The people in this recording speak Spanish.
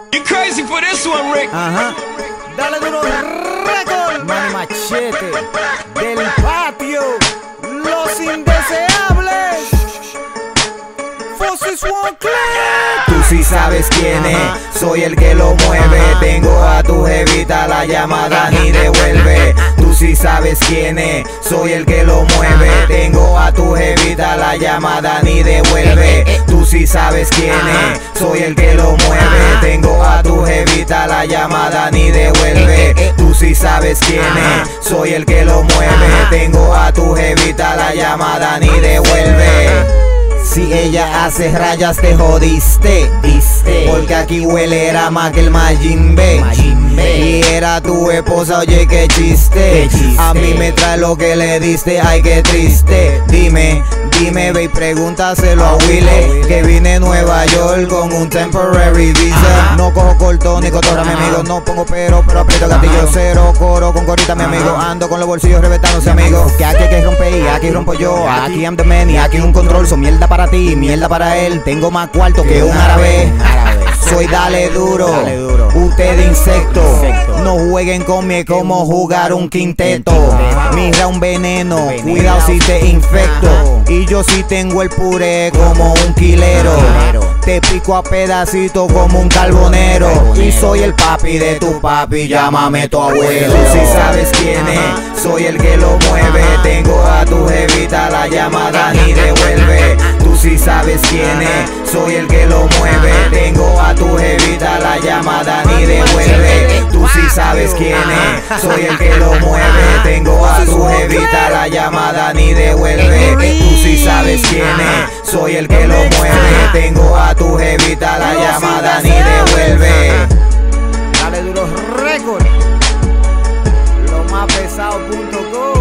You crazy for this one, Rick. Ajá. Dale duro récord. Manny Machete. Del patio. Los indeseables. Forces One Click. Tú sí sabes quién es, soy el que lo mueve. Tengo a tu jevita, la llamada ni devuelve. Tú sí sabes quién es, soy el que lo mueve. Tengo a tu jevita, la llamada ni devuelve. Tú sí sabes quién es, soy el que lo mueve. Tengo a tu jevita, la llamada ni devuelve. Tú sí sabes quién es, soy el que lo mueve. Tengo a tu jevita, la llamada ni devuelve. Si ella hace rayas te jodiste, porque aquí huele era más que el Majimbe. Y era tu esposa, oye qué chiste. A mí me trae lo que le diste, ay qué triste. Dime, ve y pregúntaselo a Willy, que vine a Nueva York con un temporary visa. No cojo corto ni cotorra, mi amigo. No pongo pero aprieto gatillo. Cero coro con corita, mi amigo. Ando con los bolsillos reventándose, amigo. Que aquí hay que romper y aquí rompo yo. Aquí I'm the man y aquí un control. Son mierda para ti, mierda para él. Tengo más cuarto que un árabe. Soy dale duro, usted insecto. No jueguen conmigo como jugar un quinteto. Mira un veneno, cuidado si te infecto. Y yo sí tengo el puré como un quilero. Te pico a pedacitos como un carbonero. Y soy el papi de tu papi, llámame tu abuelo. Tú sí sabes quién es, soy el que lo mueve. Tengo a tu jevita, la llamada ni devuelve. Tú sí sabes quién es, soy el que lo mueve. Tengo a tu jevita, la llamada ni devuelve. Tú sí sabes quién es, soy el que lo mueve. Tengo a tu jevita, la llamada ni devuelve. Tú sí sabes quién es, soy el que lo mueve. Tengo a tu jevita, la llamada ni devuelve. Dale duro récord. Lo más pesado.com.